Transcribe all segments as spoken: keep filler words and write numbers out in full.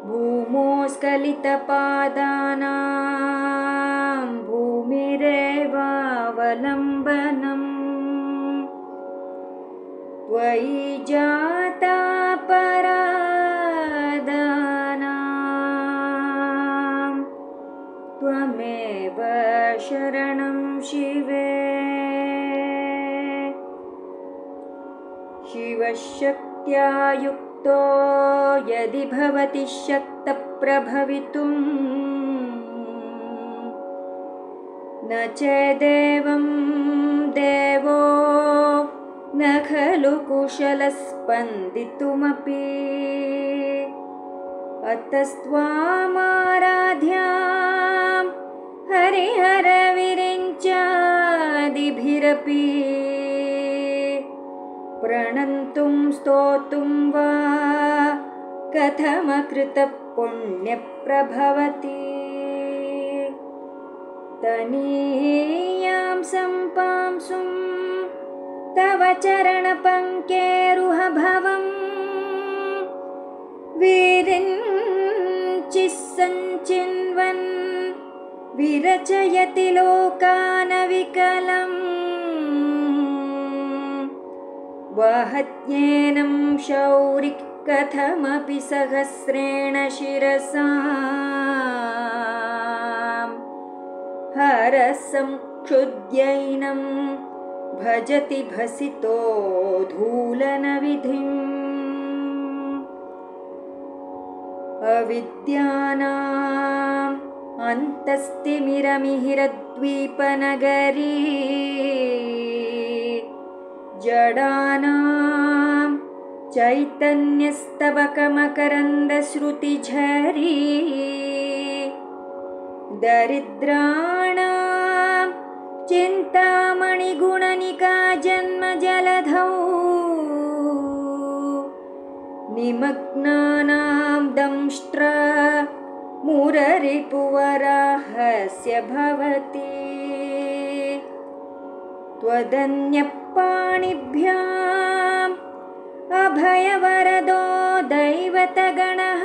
भूमोस्खलितपादानां भूमिरेवावलम्बनम् त्वयि जातापराधानां त्वमेव शरणं शिवे। शिवशक्त्या युक्तो यदि भवति शक्तप्रभवितुं न चेदेवं देवो न खलु कुशलस्पन्दितुमपि। अतस्त्वामाराध्यां हरिहरविरिञ्चादिभिरपि प्रणन्तुं स्तोतुं वा कथमकृतपुण्यप्रभवति। तनीयां सम्पांसुं तव चरणपङ्केरुहभवं विरिञ्चिः सञ्चिन्वन् विरचयति लोकानविकलम्। वहत्येनं शौरिः कथमपि सहस्रेण शिरसां हरसंक्षुद्यैनं भजति भसितो धूलनविधिम्। अविद्यानाम् अन्तस्तिमिरमिहिरद्वीपनगरी जडानां चैतन्यस्तबकमकरन्दश्रुतिझरी दरिद्राणां चिन्तामणिगुणनिका जन्मजलधौ निमग्नानां दंष्ट्रा मुररिपुवराहस्य भवति। त्वदन्यपाणिभ्याम् अभयवरदो दैवतगणः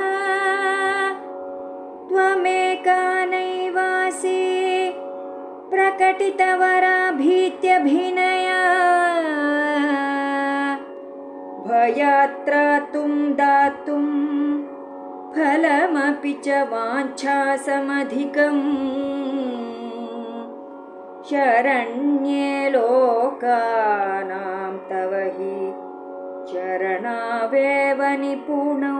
त्वमेका नैवासि प्रकटितवराभीत्यभिनया। भयात्रातुं दातुं फलमपि च वाञ्छासमधिकम् शरण्ये लोकानां तव हि चरणावेव निपुणौ।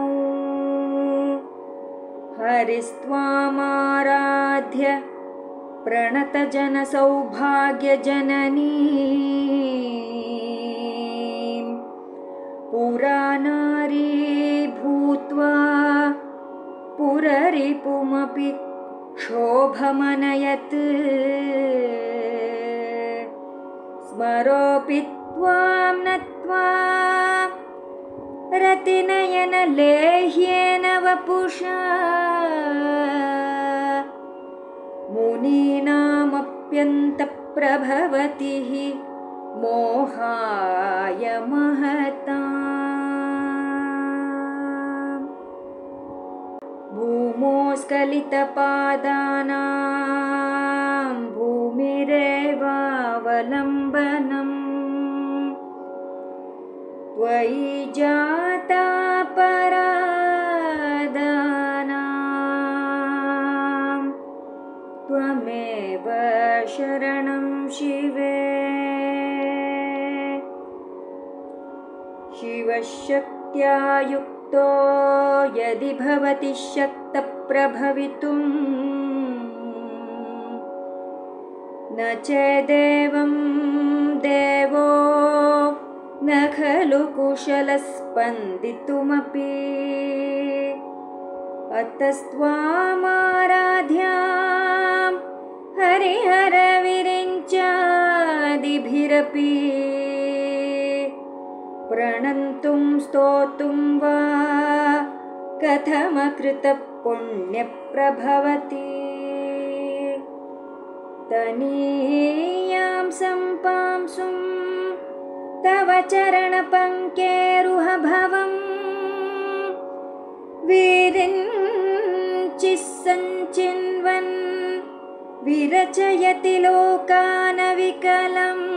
हरिस्त्वामाराध्य प्रणतजनसौभाग्यजननी पुरानारी भूत्वा पुररिपुमपि क्षोभमनयत्। स्मरोऽपि त्वां नत्वा रतिनयनलेह्येन वपुषा मुनीनामप्यन्तप्रभवति हि मोहाय महताम्। भूमोस्खलितपादानां भूमिरेवावलम्बनम् त्वयि जातापराधानां त्वमेव शरणं शिवे। शिवशक्त्या युक्तो यदि भवति शक्तप्रभवितुं न चेदेवं देवो न खलु कुशलस्पन्दितुमपि। अतस्त्वामाराध्यां हरिहरविरिञ्चादिभिरपि प्रणन्तुं स्तोतुं वा कथमकृतपुण्यप्रभवति। तनीयां सम्पांसुं तव चरणपङ्केरुहभवं विरिञ्चिः शुचिः सञ्चिन्वन् विरचयति लोकानविकलम्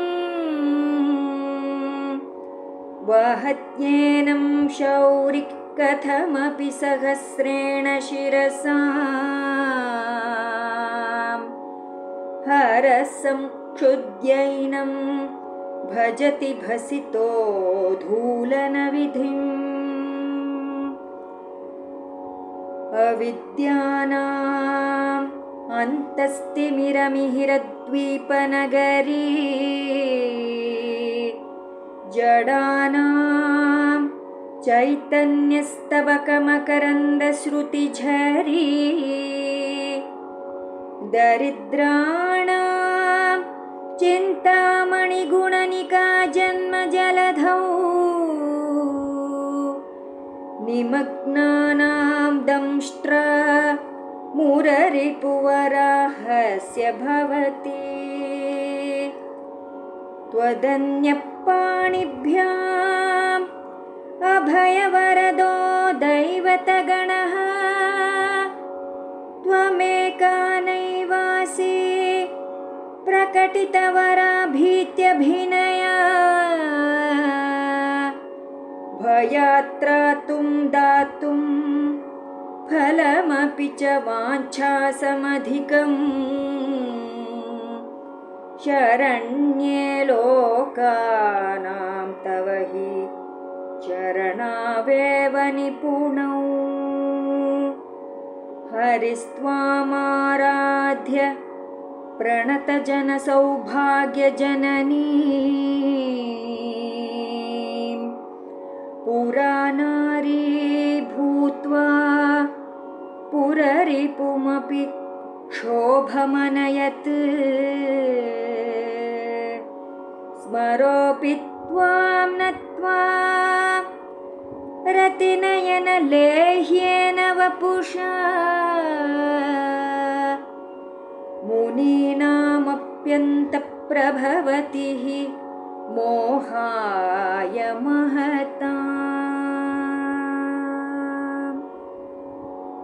वहत्येनं शौरिः कथमपि सहस्रेण शिरसा हरसंक्षुद्यैनं भजति भसितो धूलनविधिम् अविद्यानाम् अन्तस्तिमिरमिहिरद्वीपनगरी जडानां चैतन्यस्तबकमकरन्दश्रुतिझरी दरिद्राणां चिन्तामणिगुणनिका जन्मजलधौ निमग्नानां दंष्ट्रा मुररिपुवराहस्य भवति त्वदन्यपाणिभ्याम् अभयवरदो दैवतगणः त्वमेका नैवासि प्रकटितवराभीत्यभिनया भयात्रातुं दातुं फलमपि च वाञ्छासमधिकम् शरण्ये लोकानां तव हि चरणावेव निपुणौ हरिस्त्वामाराध्य प्रणतजनसौभाग्यजननी पुरानारी भूत्वा पुररिपुमपि क्षोभमनयत् स्मरोऽपि त्वां नत्वा रतिनयनलेह्येन वपुषा मुनीनामप्यन्तप्रभवति मोहाय महताम्।